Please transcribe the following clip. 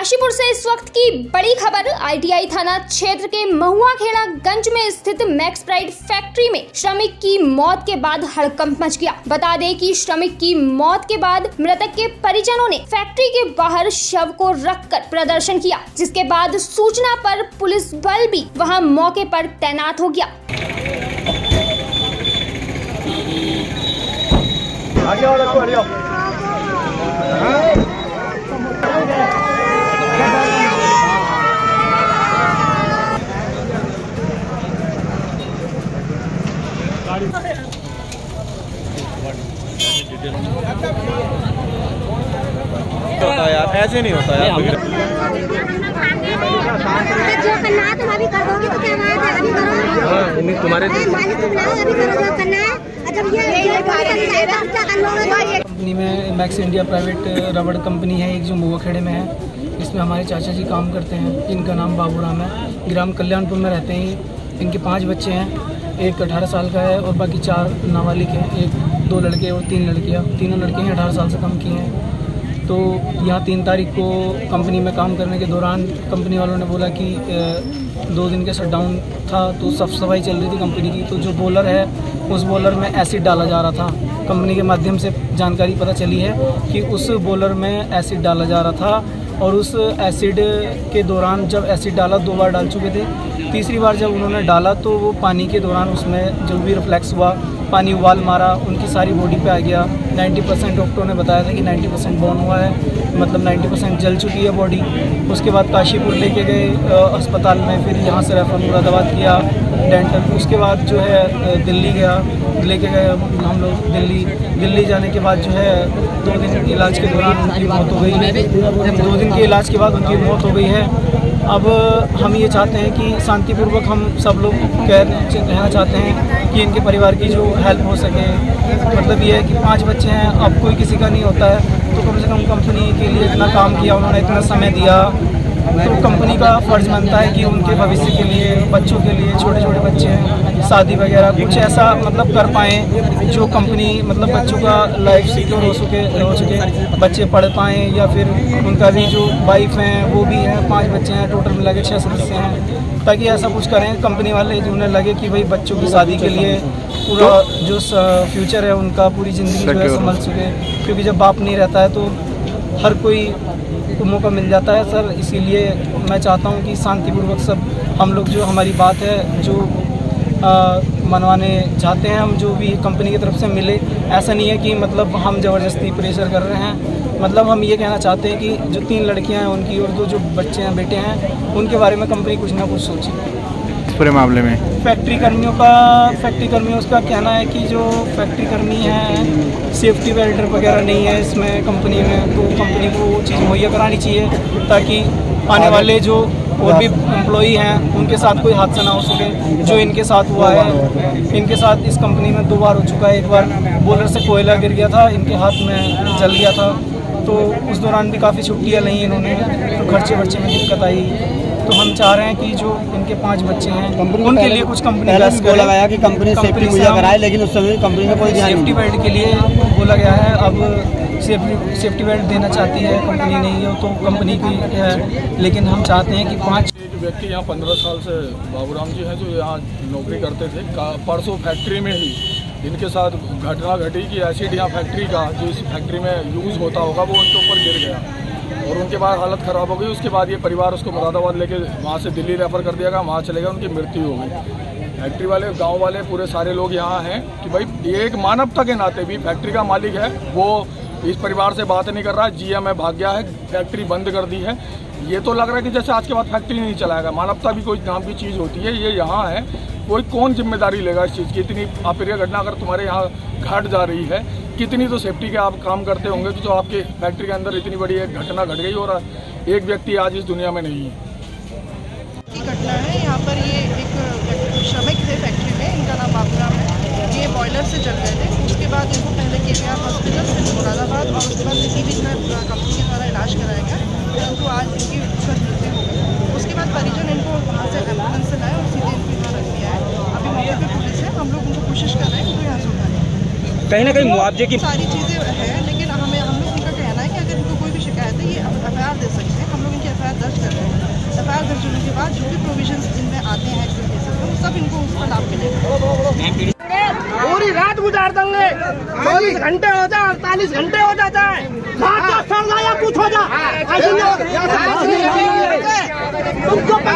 काशीपुर से इस वक्त की बड़ी खबर। आईटीआई थाना क्षेत्र के महुआखेड़ा गंज में स्थित मैक्स प्राइड फैक्ट्री में श्रमिक की मौत के बाद हड़कंप मच गया। बता दें कि श्रमिक की मौत के बाद मृतक के परिजनों ने फैक्ट्री के बाहर शव को रखकर प्रदर्शन किया, जिसके बाद सूचना पर पुलिस बल भी वहां मौके पर तैनात हो गया। होता यार, ऐसे नहीं होता यार। जो करना है तुम अभी कर दोगे तो क्या बात है, अभी करो। तुम्हारे मालिक तुम लाओ, अभी करो जो करना है। जब ये क्या करना। कंपनी में मैक्स इंडिया प्राइवेट रबड़ कंपनी है, एक जो महुआखेड़े में है। इसमें हमारे चाचा जी काम करते हैं। इनका नाम बाबूराम है, ग्राम कल्याणपुर में रहते हैं। इनके 5 बच्चे हैं, एक 18 साल का है और बाकी 4 नाबालिग हैं, एक 2 लड़के और 3 लड़कियाँ। तीनों लड़के हैं 18 साल से कम की हैं। तो यहाँ 3 तारीख को कंपनी में काम करने के दौरान कंपनी वालों ने बोला कि 2 दिन के शटडाउन था, तो साफ सफाई चल रही थी कंपनी की। तो जो बॉयलर है उस बॉयलर में एसिड डाला जा रहा था। कंपनी के माध्यम से जानकारी पता चली है कि उस बॉयलर में एसिड डाला जा रहा था और उस एसिड के दौरान जब एसिड डाला 2 बार डाल चुके थे। तीसरी बार जब उन्होंने डाला तो वो पानी के दौरान उसमें जो भी रिफ्लेक्स हुआ, पानी उबाल मारा, उनकी सारी बॉडी पे आ गया। 90% डॉक्टरों ने बताया था कि 90% बर्न हुआ है, मतलब 90% जल चुकी है बॉडी। उसके बाद काशीपुर लेके गए अस्पताल में, फिर यहाँ से रेफर मुरादाबाद किया डेंटल। उसके बाद जो है दिल्ली गया, लेके गए हम लोग दिल्ली जाने के बाद जो है 2 दिन इलाज के दौरान उनकी मौत हो गई है। 2 दिन के इलाज के बाद उनकी मौत हो गई है। अब हम ये चाहते हैं कि शांतिपूर्वक हम सब लोग कहना चाहते हैं कि इनके परिवार की जो हेल्प हो सके। मतलब ये है कि 5 बच्चे हैं, अब कोई किसी का नहीं होता है, तो कम से कम कंपनी के लिए इतना काम किया उन्होंने, इतना समय दिया, तो कंपनी का फ़र्ज़ बनता है कि उनके भविष्य के लिए, बच्चों के लिए, छोटे छोटे बच्चे हैं, शादी वगैरह कुछ ऐसा मतलब कर पाएँ जो कंपनी मतलब बच्चों का लाइफ सिक्योर हो सके, बच्चे पढ़ पाएँ, या फिर उनका भी जो वाइफ हैं वो भी हैं। 5 बच्चे हैं, टोटल मिला के 6 सदस्य हैं, ताकि ऐसा कुछ करें कंपनी वाले जो उन्हें लगे कि भाई बच्चों की शादी के लिए पूरा जो फ्यूचर है उनका, पूरी ज़िंदगी जो है संभल सके। क्योंकि जब बाप नहीं रहता है तो हर कोई को मौका मिल जाता है सर। इसीलिए मैं चाहता हूं कि शांतिपूर्वक सब हम लोग जो हमारी बात है जो मनवाने चाहते हैं, हम जो भी कंपनी की तरफ से मिले। ऐसा नहीं है कि मतलब हम ज़बरदस्ती प्रेशर कर रहे हैं। मतलब हम ये कहना चाहते हैं कि जो 3 लड़कियां हैं उनकी और 2 जो बच्चे हैं, बेटे हैं, उनके बारे में कंपनी कुछ ना कुछ सोचे। पूरे मामले में फैक्ट्री कर्मियों का कहना है कि जो फैक्ट्री कर्मी हैं सेफ्टी बेल्ट वगैरह नहीं है इसमें कंपनी में, तो कंपनी को वो चीज़ मुहैया करानी चाहिए ताकि आने वाले जो और भी एम्प्लॉई हैं उनके साथ कोई हादसा ना हो सके। जो इनके साथ हुआ है, इनके साथ इस कंपनी में 2 बार हो चुका है। एक बार बॉयलर से कोयला गिर गया था, इनके हाथ में जल गया था, तो उस दौरान भी काफ़ी छुट्टियाँ ली इन्होंने, तो खर्चे वर्चे में दिक्कत आई। तो हम चाह रहे हैं कि जो इनके 5 बच्चे हैं उनके लिए कुछ कंपनी लगाया कि कंपनी सेफ्टी मुहैया कराए, लेकिन उस समय कंपनी में कोई सेफ्टी बेल्ट के लिए बोला गया है। अब सेफ्टी बेल्ट देना चाहती है कंपनी, नहीं हो तो कंपनी की है, लेकिन हम चाहते हैं कि 5 व्यक्ति यहाँ 15 साल से बाबूराम जी हैं जो यहाँ नौकरी करते थे। परसों फैक्ट्री में ही इनके साथ घटना घटी कि एसिड यहाँ फैक्ट्री का जो इस फैक्ट्री में यूज़ होता होगा वो उनके ऊपर गिर गया और उनके बाद हालत ख़राब हो गई। उसके बाद ये परिवार उसको मुरादाबाद लेके वहाँ से दिल्ली रेफ़र कर दिया गया, वहाँ चले गए, उनकी मृत्यु हो गई। फैक्ट्री वाले, गांव वाले, पूरे सारे लोग यहाँ हैं कि भाई ये एक मानवता के नाते भी फैक्ट्री का मालिक है, वो इस परिवार से बात नहीं कर रहा है, जीएम है भाग गया है, फैक्ट्री बंद कर दी है। ये तो लग रहा है कि जैसे आज के बाद फैक्ट्री नहीं चलाएगा। मानवता भी कोई नाम की चीज़ होती है, ये यहाँ है, कोई कौन जिम्मेदारी लेगा इस चीज़ की। इतनी अप्रिय घटना अगर तुम्हारे यहाँ घट जा रही है, कितनी तो सेफ्टी के आप काम करते होंगे कि जो आपके फैक्ट्री के अंदर इतनी बड़ी एक घटना घट गई और एक व्यक्ति आज इस दुनिया में नहीं है। घटना है यहाँ पर, ये एक श्रमिक थे फैक्ट्री में, इनका नाम बाबूराम है। ये बॉयलर से जल गए थे, उसके बाद इनको पहले KKR हॉस्पिटल, फिर मुरादाबाद और उसके बाद दिल्ली बीच में कंपनी के द्वारा इलाज कराया गया, परंतु आज इनकी मृत्यु हो गई। उसके बाद परिजन इनको वहाँ से एम्बुलेंस से लाए और सीधे इनके यहाँ रख दिया है। अभी मौके पर पुलिस है, हम लोग उनको कोशिश कर रहे हैं इनको यहाँ से उठाने। कहीं ना कहीं मुआवजे की सारी चीज़ें हैं, लेकिन हम लोग उनका कहना है कि अगर इनको कोई भी शिकायत है ये FIR दे सकते हैं। हम लोग इनकी उसका लाभ मिलेगा। पूरी रात गुजार देंगे, 24 घंटे हो जाए, 48 घंटे हो जाता है, कुछ हो जाए, तुमको